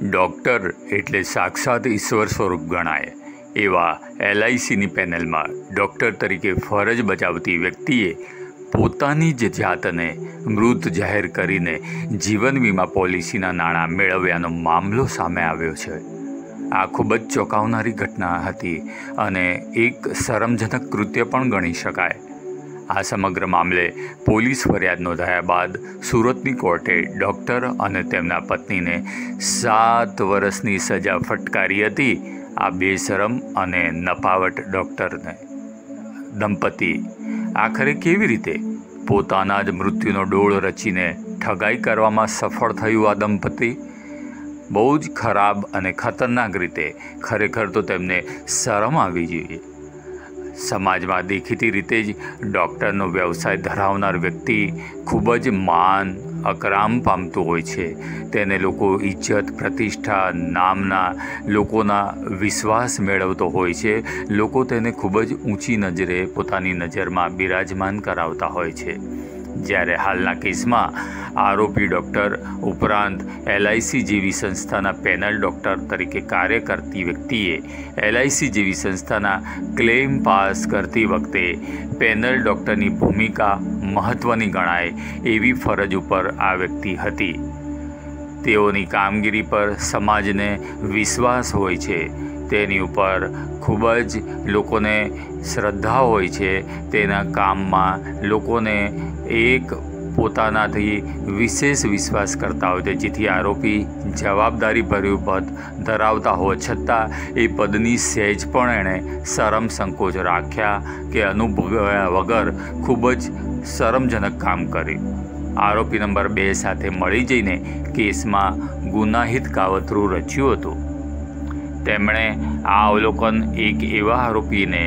Doctor એટલે સાક્ષાત ઈશ્વર સ્વરૂપ ગણાય એવા LICની પેનલમાં ડૉક્ટર તરીકે ફરજ બજાવતી વ્યક્તિએ પોતાની જ જાતને મૃત જાહેર કરીને જીવન વીમા પોલિસીના નાણાં મેળવ્યાનો મામલો સામે આવ્યો છે. આ ખૂબ જ ચોંકાવનારી ઘટના હતી અને એક શરમજનક કૃત્ય પણ ગણી શકાય. આ સમગ્ર મામલે પોલીસ ફરિયાદ નોંધાયા બાદ સુરતની કોર્ટે ડૉક્ટર અને તેમના પત્નીને 7 વર્ષની સજા ફટકારી હતી. આ બેશરમ અને નપાવટ ડૉક્ટરને દંપતી આખરે કેવી રીતે પોતાના જ મૃત્યુનો ડોળ રચીને ઠગાઈ કરવામાં સફળ થયું? આ દંપતી બહુ જ ખરાબ અને ખતરનાક રીતે, ખરેખર તો તેમને શરમ આવવી જોઈએ. સમાજમાં દેખીતી રીતે જ ડૉક્ટરનો વ્યવસાય ધરાવનાર વ્યક્તિ ખૂબ જ માન અકરામ પામતું હોય છે. તેને લોકો ઇજ્જત, પ્રતિષ્ઠા, નામના લોકોના વિશ્વાસ મેળવતો હોય છે. લોકો તેને ખૂબ જ ઊંચી નજરે પોતાની નજરમાં બિરાજમાન કરાવતા હોય છે. જ્યારે હાલના કેસમાં આરોપી ડૉક્ટર ઉપરાંત LIC જેવી સંસ્થાના પેનલ ડૉક્ટર તરીકે કાર્ય કરતી વ્યક્તિએ LIC જેવી સંસ્થાના ક્લેમ પાસ કરતી વખતે પેનલ ડૉક્ટરની ભૂમિકા મહત્ત્વની ગણાય એવી ફરજ ઉપર આ વ્યક્તિ હતી. તેઓની કામગીરી પર સમાજને વિશ્વાસ હોય છે. તેની ઉપર ખૂબ જ લોકોને શ્રદ્ધા હોય છે. તેના કામમાં લોકોને એક પોતાનાથી વિશેષ વિશ્વાસ કરતા હોય છે. જેથી આરોપી જવાબદારીભર્યું પદ ધરાવતા હોવા છતાં એ પદની સહેજ પણ એણે શરમ સંકોચ રાખ્યા કે અનુભવ્યા વગર ખૂબ જ શરમજનક કામ કર્યું. આરોપી નંબર 2 સાથે મળી જઈને કેસમાં ગુનાહિત કાવતરું રચ્યું હતું. તેમણે આ અવલોકન એક એવા આરોપીને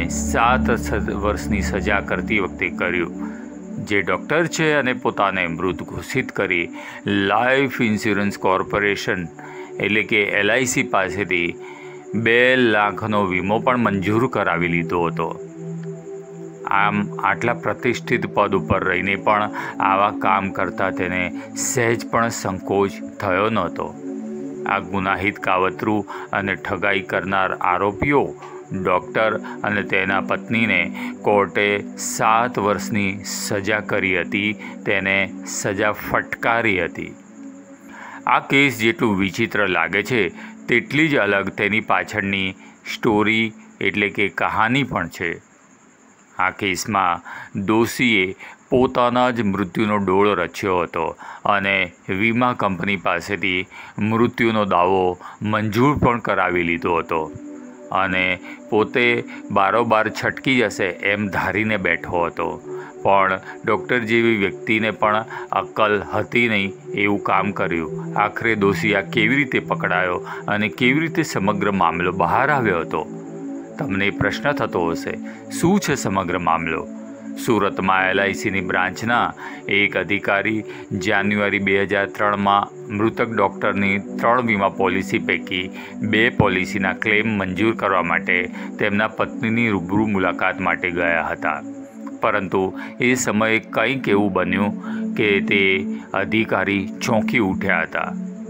7 વર્ષની સજા કરતી વખતે કર્યું જે ડૉક્ટર છે અને પોતાને મૃત ઘોષિત કરી લાઈફ ઇન્સ્યોરન્સ કોર્પોરેશન એટલે કે LIC પાસેથી 2 લાખનો વીમો પણ મંજૂર કરાવી લીધો હતો. આમ આટલા પ્રતિષ્ઠિત પદ ઉપર રહીને પણ આવા કામ કરતાં તેને સહેજ પણ સંકોચ થયો નહોતો. આ ગુનાહિત કાવતરું અને ઠગાઈ કરનાર આરોપીઓ ડૉક્ટર અને તેના પત્નીને કોર્ટે 7 વર્ષની સજા કરી હતી. તેને સજા ફટકારી હતી. આ કેસ જેટલું વિચિત્ર લાગે છે તેટલી જ અલગ તેની પાછળની સ્ટોરી એટલે કે કહાની પણ છે. આ કેસમાં દોષીએ પોતાના જ મૃત્યુનો ડોળ રચ્યો હતો અને વીમા કંપની પાસેથી મૃત્યુનો દાવો મંજૂર પણ કરાવી લીધો હતો અને પોતે બારોબાર છટકી જશે એમ ધારીને બેઠો હતો. પણ ડૉક્ટર જેવી વ્યક્તિને પણ અક્કલ હતી નહીં એવું કામ કર્યું. આખરે દોષી આ કેવી રીતે પકડાયો અને કેવી રીતે સમગ્ર મામલો બહાર આવ્યો હતો? તમને પ્રશ્ન થતો હશે, શું છે સમગ્ર મામલો? સુરતમાં LICની બ્રાન્ચના એક અધિકારી જાન્યુઆરી 2003માં મૃતક ડૉક્ટરની 3 વીમા પોલિસી પૈકી 2 પોલિસીના ક્લેમ મંજૂર કરવા માટે તેમના પત્નીની રૂબરૂ મુલાકાત માટે ગયા હતા. પરંતુ એ સમયે કંઈક એવું બન્યું કે તે અધિકારી ચોંકી ઉઠ્યા હતા.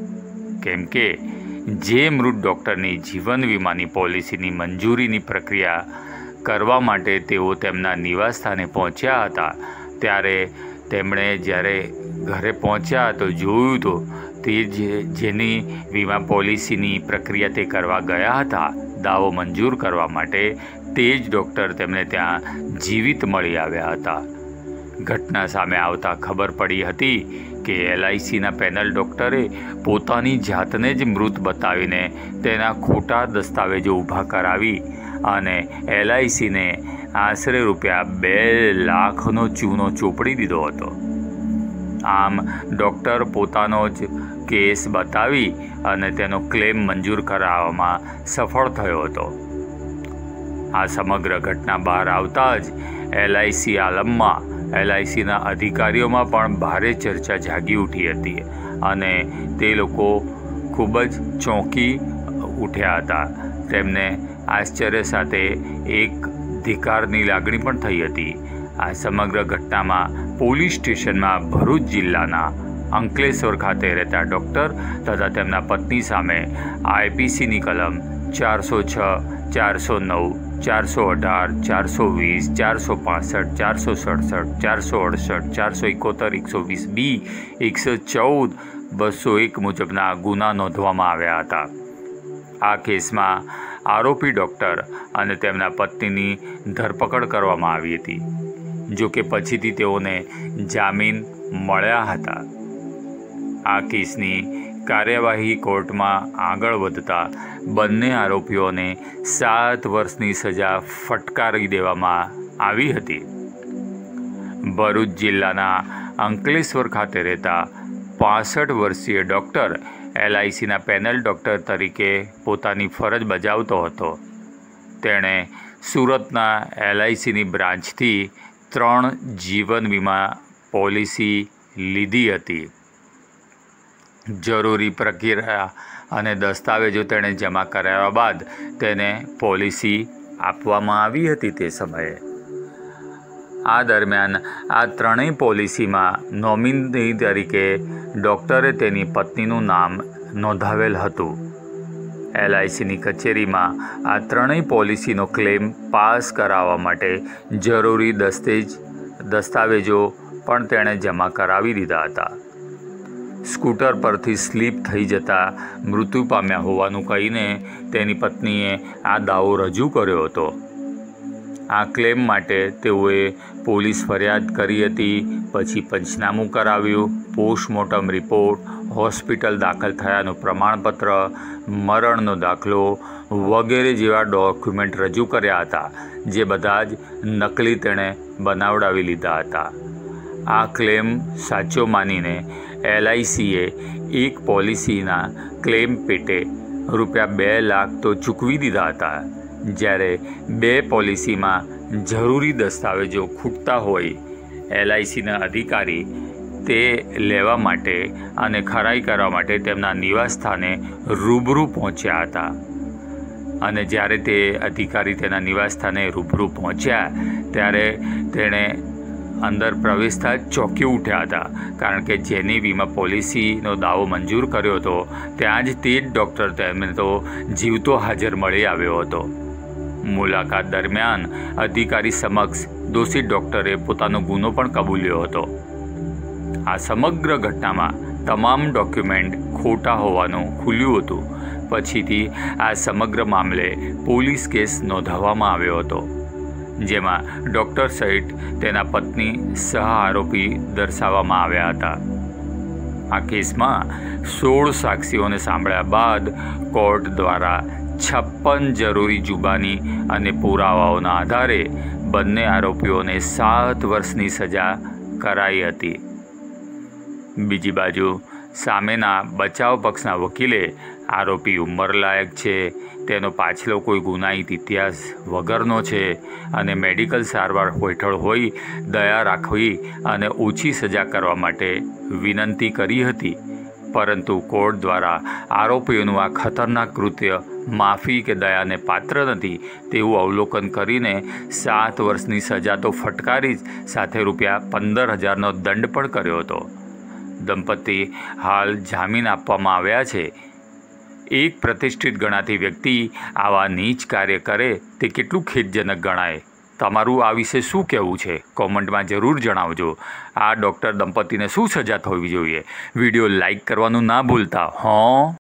કેમ કે જે મૃત ડૉક્ટરની જીવન વીમાની પોલિસીની મંજૂરીની પ્રક્રિયા કરવા માટે તેઓ તેમના નિવાસસ્થાને પહોંચ્યા હતા ત્યારે તેમણે જ્યારે ઘરે પહોંચ્યા તો જોયું તો તે જેની વીમા પોલિસીની પ્રક્રિયા તે કરવા ગયા હતા દાવો મંજૂર કરવા માટે, તે જ ડૉક્ટર તેમને ત્યાં જીવિત મળી આવ્યા હતા. ઘટના સામે આવતા ખબર પડી હતી કે LICના પેનલ ડૉક્ટરે પોતાની જાતને જ મૃત બતાવીને તેના ખોટા દસ્તાવેજો ઊભા કરાવી અને LICને આશરે ₹2 લાખનો ચૂનો ચોપડી દીધો હતો. આમ ડૉક્ટર પોતાનો જ કેસ બતાવી અને તેનો ક્લેમ મંજૂર કરાવવામાં સફળ થયો હતો. આ સમગ્ર ઘટના બહાર આવતા જ LIC આલમમાં LICના અધિકારીઓમાં પણ ભારે ચર્ચા જાગી ઉઠી હતી અને તે લોકો ખૂબ જ ચોંકી ઉઠ્યા હતા. તેમને આશ્ચર્ય સાથે એક ધિક્કારની લાગણી પણ થઈ હતી. આ સમગ્ર ઘટનામાં પોલીસ સ્ટેશનમાં ભરૂચ જિલ્લાના અંકલેશ્વર ખાતે રહેતા ડૉક્ટર તથા તેમના પત્ની સામે આઈપીસીની કલમ 406, 409, 418, 420, 465, 467, 468, 471, 120B, 114, 201 મુજબના ગુના નોંધવામાં આવ્યા હતા. આ કેસમાં આરોપી ડૉક્ટર અને તેમના પત્નીની ધરપકડ કરવામાં આવી હતી. જો કે પછીથી તેઓને જામીન મળ્યા હતા. આ કેસની કાર્યવાહી કોર્ટમાં આગળ વધતા બંને આરોપીઓને 7 વર્ષની સજા ફટકારી દેવામાં આવી હતી. ભરૂચ જિલ્લાના અંકલેશ્વર ખાતે રહેતા 65 વર્ષીય ડૉક્ટર LICના પેનલ ડૉક્ટર તરીકે પોતાની ફરજ બજાવતો હતો. તેણે સુરતના LICની બ્રાન્ચથી 3 જીવન વીમા પોલિસી લીધી હતી. જરૂરી પ્રક્રિયા અને દસ્તાવેજો તેણે જમા કરાવ્યા બાદ તેને પોલિસી આપવામાં આવી હતી. તે સમયે આ દરમિયાન આ ત્રણેય પોલિસીમાં નોમિની તરીકે ડૉક્ટરે તેની પત્નીનું નામ નોંધાવેલ હતું. LICની કચેરીમાં આ ત્રણેય પોલિસીનો ક્લેમ પાસ કરાવવા માટે જરૂરી દસ્તાવેજો પણ તેણે જમા કરાવી દીધા હતા. સ્કૂટર પરથી સ્લીપ થઈ જતાં મૃત્યુ પામ્યા હોવાનું કહીને તેની પત્નીએ આ દાવો રજૂ કર્યો હતો. આ ક્લેમ માટે તેઓએ પોલીસ ફરિયાદ કરી હતી. પછી પંચનામું કરાવ્યું, પોસ્ટમોર્ટમ રિપોર્ટ, હોસ્પિટલ દાખલ થયાનું પ્રમાણપત્ર, મરણનો દાખલો વગેરે જેવા ડોક્યુમેન્ટ રજૂ કર્યા હતા, જે બધા જ નકલી તેણે બનાવડાવી લીધા હતા. આ ક્લેમ સાચો માનીને LICએ એક પોલિસીના ક્લેમ પેટે ₹2 લાખ તો ચૂકવી દીધા હતા. જ્યારે 2 પોલિસીમાં જરૂરી દસ્તાવેજો ખૂટતા હોય LICના અધિકારી તે લેવા માટે અને ખરાઈ કરવા માટે તેમના નિવાસસ્થાને રૂબરૂ પહોંચ્યા હતા. અને જ્યારે તે અધિકારી તેના નિવાસસ્થાને રૂબરૂ પહોંચ્યા ત્યારે તેણે અંદર પ્રવેશતા જ ચોંકી ઉઠ્યા હતા. કારણ કે જેની વીમા પોલિસીનો દાવો મંજૂર કર્યો હતો ત્યાં જ તે જ ડૉક્ટર તેમને તો જીવતો હાજર મળી આવ્યો હતો. મુલાકાત દરમિયાન અધિકારી સમક્ષ દોષિત ડૉક્ટરે પોતાનો ગુનો પણ કબૂલ્યો હતો. આ સમગ્ર ઘટનામાં તમામ ડોક્યુમેન્ટ ખોટા હોવાનું ખુલ્યું હતું. પછીથી આ સમગ્ર મામલે પોલીસ કેસ નોંધાવવામાં આવ્યો હતો, જેમાં ડૉક્ટર સહિત તેના પત્ની સહ આરોપી દર્શાવવામાં આવ્યા હતા. આ કેસમાં 16 સાક્ષીઓને સાંભળ્યા બાદ કોર્ટ દ્વારા 56 જરૂરી જુબાની અને પુરાવાઓના આધારે બંને આરોપીઓને 7 વર્ષની સજા કરાઈ હતી. બીજી બાજુ સામેના બચાવ પક્ષના વકીલે આરોપી ઉંમરલાયક છે, તેનો પાછલો કોઈ ગુનાહિત ઇતિહાસ વગરનો છે અને મેડિકલ સારવાર હેઠળ હોઈ દયા રાખવી અને ઓછી સજા કરવા માટે વિનંતી કરી હતી. પરંતુ કોર્ટ દ્વારા આરોપીઓનું આ ખતરનાક કૃત્ય માફી કે દયાને પાત્ર નથી તેવું અવલોકન કરીને 7 વર્ષની સજા તો ફટકારી જ સાથે ₹15,000નો દંડ પણ કર્યો હતો. દંપતી હાલ જામીન આપવામાં આવ્યા છે. એક પ્રતિષ્ઠિત ગણાતી વ્યક્તિ આવા નીચ કાર્ય કરે તે કેટલું ખેદજનક ગણાય. તમારું આ વિશે શું કહેવું છે? કોમેન્ટમાં જરૂર જણાવજો. આ ડૉક્ટર દંપતીને શું સજા થવી જોઈએ? વિડીયો લાઈક કરવાનું ના ભૂલતા.